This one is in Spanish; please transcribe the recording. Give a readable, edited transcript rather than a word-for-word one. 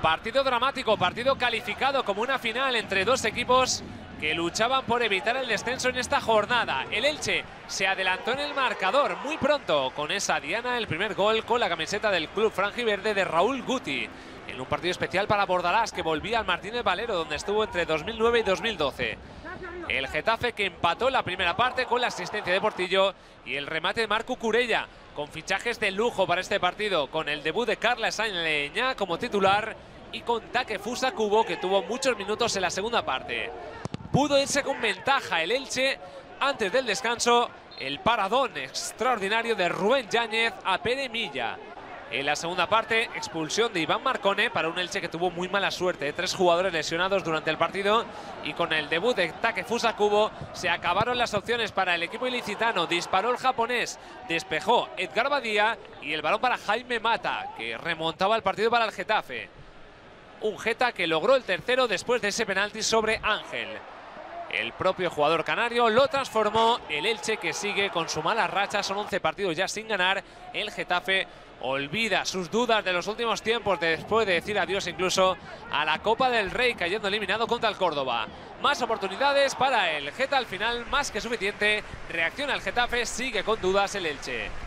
Partido dramático, partido calificado como una final entre dos equipos que luchaban por evitar el descenso en esta jornada. El Elche se adelantó en el marcador muy pronto con esa diana, el primer gol con la camiseta del club franjiverde de Raúl Guti, en un partido especial para Bordalás, que volvía al Martínez Valero, donde estuvo entre 2009 y 2012. El Getafe, que empató la primera parte con la asistencia de Portillo y el remate de Marco Curella, con fichajes de lujo para este partido, con el debut de Carla Sainz como titular y con Takefusa Kubo, que tuvo muchos minutos en la segunda parte. Pudo irse con ventaja el Elche antes del descanso. El paradón extraordinario de Rubén Yáñez a Pere Milla. En la segunda parte, expulsión de Iván Marcone para un Elche que tuvo muy mala suerte. 3 jugadores lesionados durante el partido, y con el debut de Takefusa Kubo se acabaron las opciones para el equipo ilicitano. Disparó el japonés, despejó Edgar Badía y el balón para Jaime Mata, que remontaba el partido para el Getafe. Un Geta que logró el tercero después de ese penalti sobre Ángel. El propio jugador canario lo transformó. El Elche, que sigue con su mala racha, son 11 partidos ya sin ganar. El Getafe olvida sus dudas de los últimos tiempos después de decir adiós incluso a la Copa del Rey, cayendo eliminado contra el Córdoba. Más oportunidades para el Geta al final, más que suficiente. Reacciona el Getafe, sigue con dudas el Elche.